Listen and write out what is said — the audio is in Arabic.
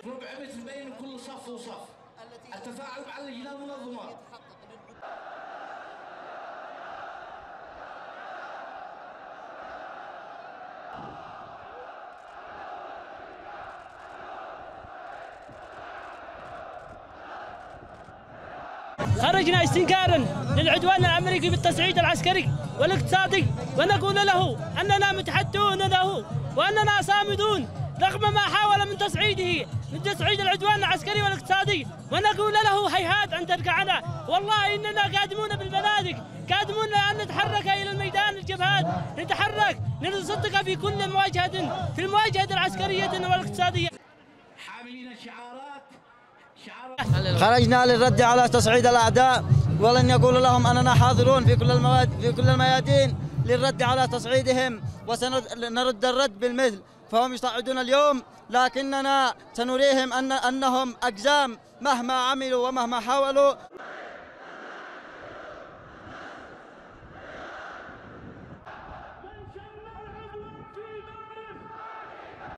ربع متر بين كل صف وصف. التفاعل مع اللجنة المنظمة. خرجنا استنكارا للعدوان الامريكي بالتصعيد العسكري والاقتصادي، ونقول له اننا متحدون له واننا صامدون رغم ما حاول من تصعيد العدوان العسكري والاقتصادي، ونقول له هيهات ان ترجعنا، والله اننا قادمون بالبنادق، قادمون ان نتحرك الى الميدان الجبهات، نتحرك لنصدق في كل مواجهه، في المواجهه العسكريه والاقتصاديه. حاملين شعارات خرجنا للرد على تصعيد الأعداء، ولن يقول لهم أننا حاضرون في كل الميادين للرد على تصعيدهم، وسنرد الرد بالمثل. فهم يصعدون اليوم، لكننا سنريهم أنهم أقزام مهما عملوا ومهما حاولوا.